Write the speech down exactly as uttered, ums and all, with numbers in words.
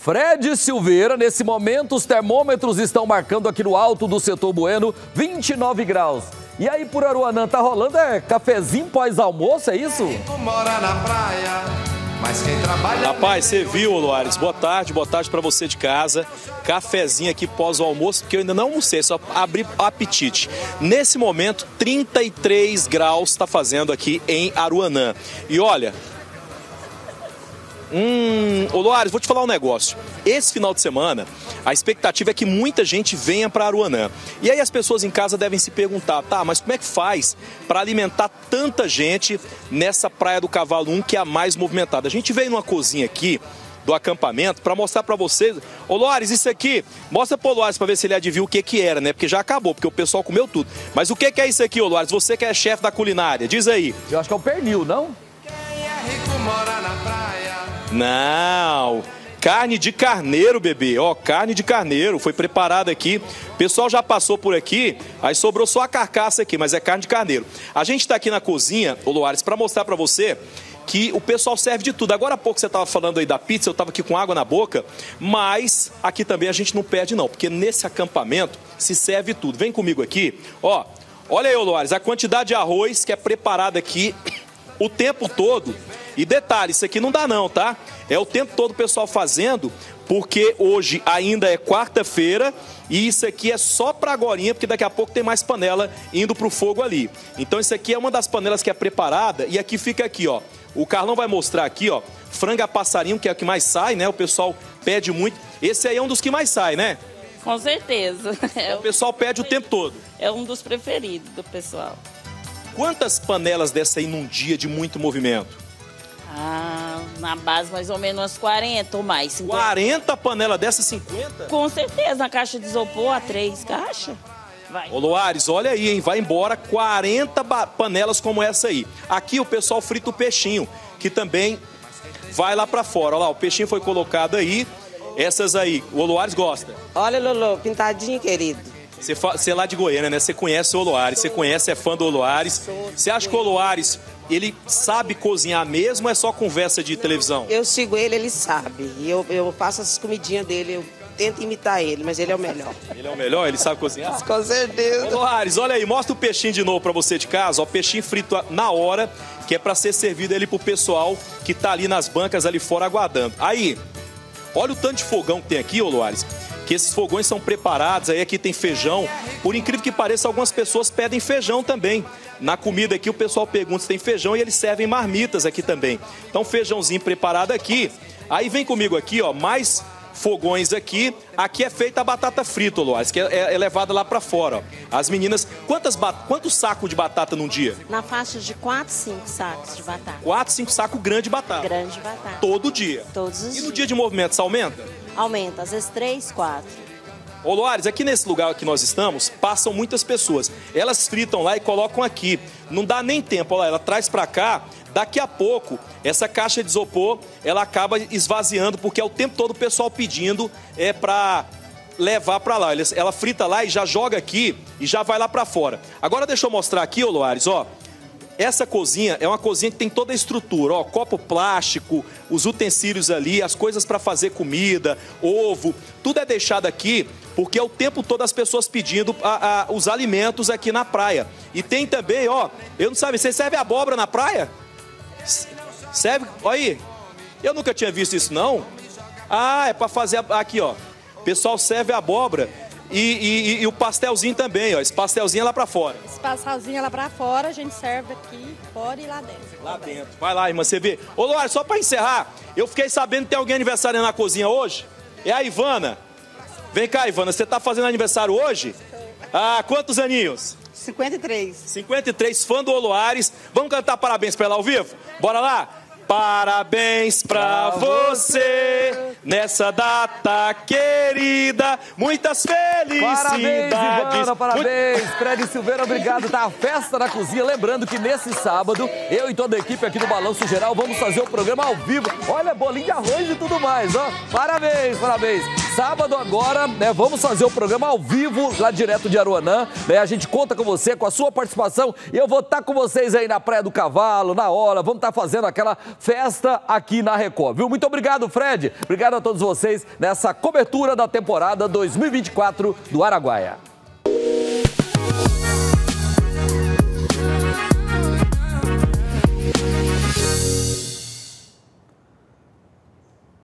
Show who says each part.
Speaker 1: Fred Silveira, nesse momento os termômetros estão marcando aqui no alto do setor Bueno vinte e nove graus. E aí por Aruanã tá rolando é cafezinho pós-almoço, é isso?
Speaker 2: Mora na praia, mas quem trabalha...
Speaker 3: Rapaz, você viu, Loares? Boa tarde, boa tarde pra você de casa. Cafezinho aqui pós-almoço, porque eu ainda não almocei, só abri apetite. Nesse momento, trinta e três graus tá fazendo aqui em Aruanã. E olha... Hum, ô Loares, vou te falar um negócio. Esse final de semana, a expectativa é que muita gente venha para Aruanã. E aí as pessoas em casa devem se perguntar, tá, mas como é que faz para alimentar tanta gente nessa Praia do Cavalo um, que é a mais movimentada? A gente veio numa cozinha aqui do acampamento para mostrar para vocês. Ô Loares, isso aqui, mostra pro Loares para ver se ele adivinha o que que era, né? Porque já acabou, porque o pessoal comeu tudo. Mas o que que é isso aqui, ô Loares? Você que é chefe da culinária, diz aí.
Speaker 1: Eu acho que é o pernil, não?
Speaker 2: Quem é rico mora na praia.
Speaker 3: Não, carne de carneiro, bebê, ó, carne de carneiro, foi preparada aqui, o pessoal já passou por aqui, aí sobrou só a carcaça aqui, mas é carne de carneiro. A gente tá aqui na cozinha, ô Loares, para mostrar para você que o pessoal serve de tudo. Agora há pouco você estava falando aí da pizza, eu estava aqui com água na boca, mas aqui também a gente não perde não, porque nesse acampamento se serve tudo. Vem comigo aqui, ó, olha aí, ô Loares, a quantidade de arroz que é preparada aqui o tempo todo. E detalhe, isso aqui não dá não, tá? É o tempo todo o pessoal fazendo, porque hoje ainda é quarta-feira e isso aqui é só pra agorinha, porque daqui a pouco tem mais panela indo pro fogo ali. Então isso aqui é uma das panelas que é preparada e aqui fica aqui, ó. O Carlão vai mostrar aqui, ó, frango a passarinho, que é o que mais sai, né? O pessoal pede muito. Esse aí é um dos que mais sai, né?
Speaker 4: Com certeza. É
Speaker 3: o pessoal pede o tempo todo.
Speaker 4: É um dos preferidos do pessoal.
Speaker 3: Quantas panelas dessa aí num dia de muito movimento?
Speaker 4: Ah, na base mais ou menos umas quarenta ou mais. cinquenta.
Speaker 3: quarenta panelas dessas, cinquenta?
Speaker 4: Com certeza, na caixa de isopor, a três caixas. Vai.
Speaker 3: Ô Loares, olha aí, hein? Vai embora quarenta panelas como essa aí. Aqui o pessoal frita o peixinho, que também vai lá pra fora. Olha lá, o peixinho foi colocado aí. Essas aí, o Loares gosta.
Speaker 5: Olha, Lolo, pintadinho, querido.
Speaker 3: Você, você é lá de Goiânia, né? Você conhece o Loares, você conhece, é fã do Loares. Você acha que o Loares, ele sabe cozinhar mesmo ou é só conversa de televisão?
Speaker 5: Eu sigo ele, ele sabe. E eu, eu faço essas comidinhas dele, eu tento imitar ele, mas ele é o melhor.
Speaker 3: Ele é o melhor? Ele sabe cozinhar?
Speaker 5: Com certeza.
Speaker 3: Ô, Loares, olha aí, mostra o peixinho de novo pra você de casa. Ó, peixinho frito na hora, que é pra ser servido ali pro pessoal que tá ali nas bancas ali fora aguardando. Aí, olha o tanto de fogão que tem aqui, ô Loares. Que esses fogões são preparados, aí aqui tem feijão. Por incrível que pareça, algumas pessoas pedem feijão também. Na comida aqui o pessoal pergunta se tem feijão e eles servem marmitas aqui também. Então feijãozinho preparado aqui. Aí vem comigo aqui, ó, mais fogões aqui. Aqui é feita a batata frita, Loares, que é, é levada lá pra fora, ó. As meninas, quantas quantos sacos de batata num dia?
Speaker 6: Na faixa de quatro, cinco sacos de batata.
Speaker 3: quatro, cinco sacos grandes de batata.
Speaker 6: Grande de batata.
Speaker 3: Todo dia?
Speaker 6: Todos os dias.
Speaker 3: E no dia de movimento, isso aumenta?
Speaker 6: Aumenta, às vezes três, quatro.
Speaker 3: Ô Loares, aqui nesse lugar que nós estamos, passam muitas pessoas. Elas fritam lá e colocam aqui. Não dá nem tempo, olha lá, ela traz pra cá. Daqui a pouco, essa caixa de isopor, ela acaba esvaziando, porque é o tempo todo o pessoal pedindo é, pra levar pra lá. Ela frita lá e já joga aqui e já vai lá pra fora. Agora deixa eu mostrar aqui, ô Loares, ó. Essa cozinha é uma cozinha que tem toda a estrutura, ó, copo plástico, os utensílios ali, as coisas para fazer comida, ovo, tudo é deixado aqui porque é o tempo todo as pessoas pedindo a, a, os alimentos aqui na praia. E tem também, ó, eu não sabe, você serve abóbora na praia? Serve, olha aí, eu nunca tinha visto isso não. Ah, é para fazer, aqui ó, o pessoal serve abóbora. E, e, e o pastelzinho também, ó. Esse pastelzinho é lá pra fora.
Speaker 7: Esse pastelzinho é lá pra fora, a gente serve aqui fora e lá dentro.
Speaker 3: Lá dentro. Vai lá, irmã, você vê. Ô, Loares, só pra encerrar, eu fiquei sabendo que tem alguém aniversário na cozinha hoje. É a Ivana. Vem cá, Ivana, você tá fazendo aniversário hoje? Ah, quantos aninhos?
Speaker 5: cinquenta e três.
Speaker 3: cinquenta e três, fã do Loares. Vamos cantar parabéns pra ela ao vivo? Bora lá? Parabéns pra você, nessa data querida, muitas felicidades.
Speaker 1: Parabéns, Ivana, parabéns. Fred Silveira, obrigado. Tá a festa na cozinha. Lembrando que nesse sábado, eu e toda a equipe aqui do Balanço Geral vamos fazer o programa ao vivo. Olha, bolinho de arroz e tudo mais, ó. Parabéns, parabéns. Sábado agora, né, vamos fazer o programa ao vivo, lá direto de Aruanã. Né, a gente conta com você, com a sua participação. E eu vou estar com vocês aí na Praia do Cavalo, na hora. Vamos estar fazendo aquela festa aqui na Record, viu? Muito obrigado, Fred. Obrigado a todos vocês nessa cobertura da temporada dois mil e vinte e quatro do Araguaia.